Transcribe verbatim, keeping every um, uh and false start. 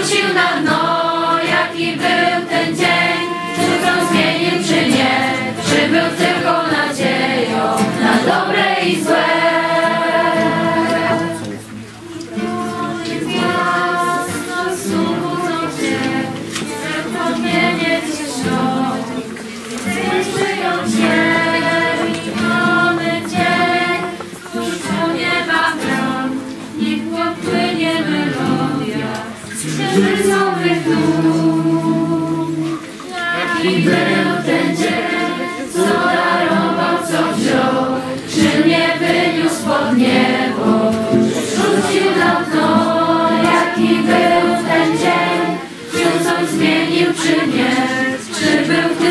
rzucił na dno, jaki był ten dzień, czy coś zmienił, czy nie, czy był tylko nadzieją na dobre i złe. Miasto słuchą się, pragnienie ciszą, żyją się, miniony dzień, już po nieba bram, niech popłynie melodia księżycowych dum. Jaki był ten dzień, co darował, co wziął, czy mnie wyniósł pod niebo, rzucił na dno. Jaki był ten dzień, czy coś zmienił, czy nie, czy był